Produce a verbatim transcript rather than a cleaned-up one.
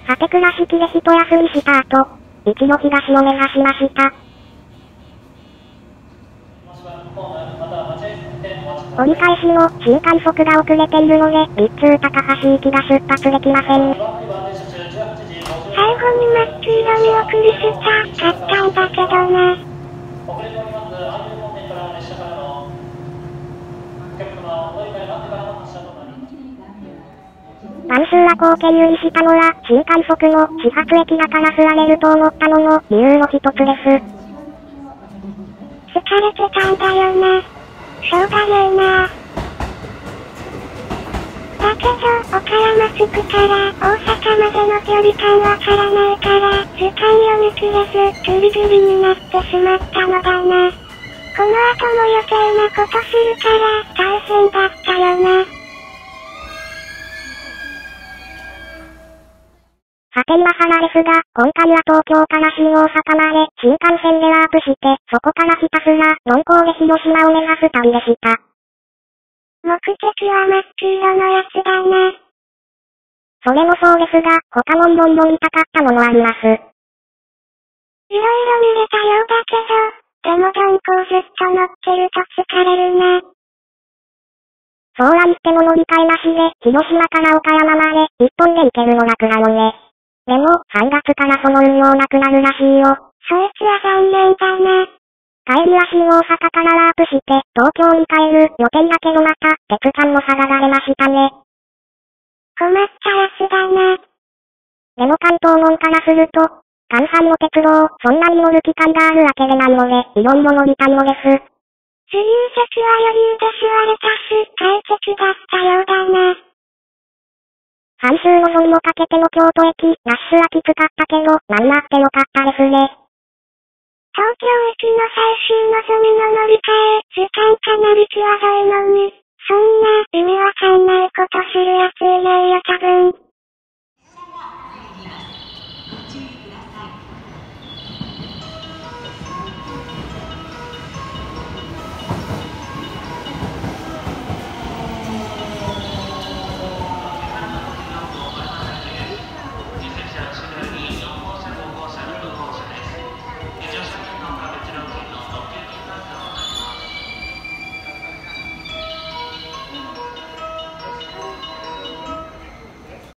さて倉敷で一休みした後、一度東を目指しました。折り返しの新快速が遅れているので、みっつ高橋行きが出発できません。 最後に真っ黄色に送りしたかったんだけどな。 バンスーア港を経由したのは、新快速の始発駅だからすられると思ったのも理由の一つです。 疲れてたんだよな。しょうがねえな。だけど、岡山着くから、大阪までの距離感わからないから、時間読み切れず、グリグリになってしまったのだな。この後も余計なことするから、大変だったよな。 さて今原ですが、今回は東京から新大阪まで新幹線でワープして、そこからひたすら鈍行で広島を目指す旅でした。 目的は真っ黄色のやつだな。 それもそうですが、他もいろいろ見たかったものあります。 いろいろ見れたようだけど、でも鈍行ずっと乗ってると疲れるな。 そうは言っても乗り換えなしで、広島から岡山まで一本で行けるの楽なのね。でも、さんがつからその運用なくなるらしいよ。 そいつは残念だな。 帰りは新大阪からワープして、東京に帰る予定だけどまた、別館も下がられましたね。 困ったやつだな。 でも関東門からすると、関西の鉄道、そんなに乗る期間があるわけでないので、いろいろ乗りたいのです。 自由席は余裕で座れたし、快適だったようだな。 半周のぞみをかけての京都駅、ラッシュはきつかったけど、何もあってよかったですね。 東京駅の最終のぞみの乗り換え、時間かなり際どいのに、そんな意味わかんないことするやついないよ多分。